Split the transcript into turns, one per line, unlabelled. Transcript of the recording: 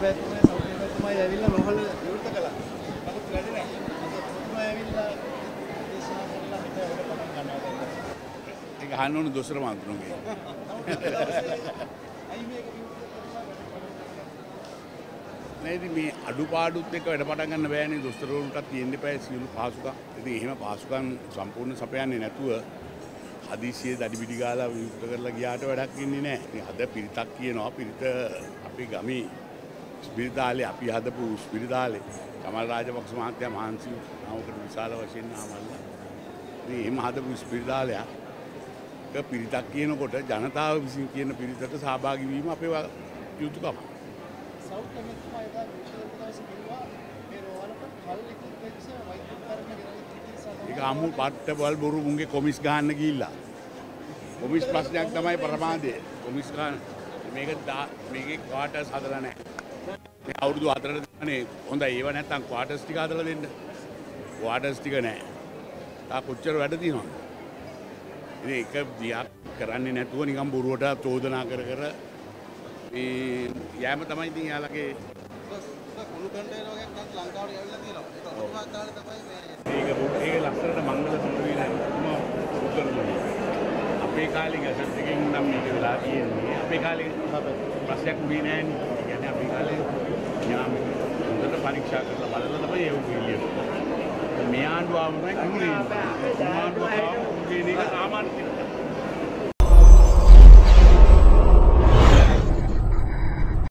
ඒක අහන්න ඕනේ දොස්තර මහතුරුන්ගේ. නේද මේ අඩුපාඩුත් එක්ක වැඩ පටන් ගන්න බෑනේ දොස්තරවරුන්ටත් තියෙන්න එපා සියලු පහසුකම්. ඉතින් එහෙම පහසුකම් සම්පූර්ණ සපයන්නේ නැතුව හදිසියේ දඩි පිටි ගාලා විවෘත කරලා ගියාට වැඩක් ඉන්නේ නැහැ. ඉතින් අද පිරිතක් කියනවා පිරිත අපේ ගමේ ස්පිරිතාලේ අපි හදපු ස්පිරිතාලේ කමල් රාජපක්ෂ මහත්තයා මහන්සි නවකට විශාල වශයෙන් නාමල්ලා. ඉතින් එහෙම හදපු ස්පිරිතාලයක් පිරිතක් කියනකොට ජනතාව විසින් කියන පිරිතට සහභාගී වීම අපේ යුතුයකම. ඒක අමු පට්ට බල් බොරු මුන්ගේ කොමිස් ගහන්න ගිහිල්ලා. කොමිස් ප්‍රශ්නයක් තමයි ප්‍රමාදය. කොමිස් ගන්න මේකේ ක්වාටර්ස් හදලා නැහැ. මේ අවුරුදු 4ට දන්නේ හොඳයි ඒව නැත්තම් ක්වාටර්ස් ටික හදලා දෙන්න. ක්වාටර්ස් ටික නැහැ. තා කොච්චර වැඩ තියෙනවද? ඉතින් ඒක දිහා කරන්නේ නැතුව නිකන් බොරුවට චෝදනා කර කර මේ යෑම තමයි ඉතින් යාලගේ කුණු කන්ටේනර් වගේක් දැන් ලංකාවට ගිහිල්ලා තියෙනවා. ඒක ඔතන දාලා තමයි මේ ඒක ලස්සනට මංගල සම්පූර්ණ උත්තරනවා. අපේ කාලේ ගැසට් එකකින් නම් මේක වෙලා තියෙන්නේ. අපේ කාලේ ප්‍රශ්නයක් උනේ නෑනේ. ඒ කියන්නේ අපේ කාලේ ඥාන හොඳට පරීක්ෂා කරලා බලලා තමයි ඒක පිළියෙන්නේ. මේ ආණ්ඩුව ආවම කුණේ. ආණ්ඩුව ආවම කුණේ එක සාමාන්‍ය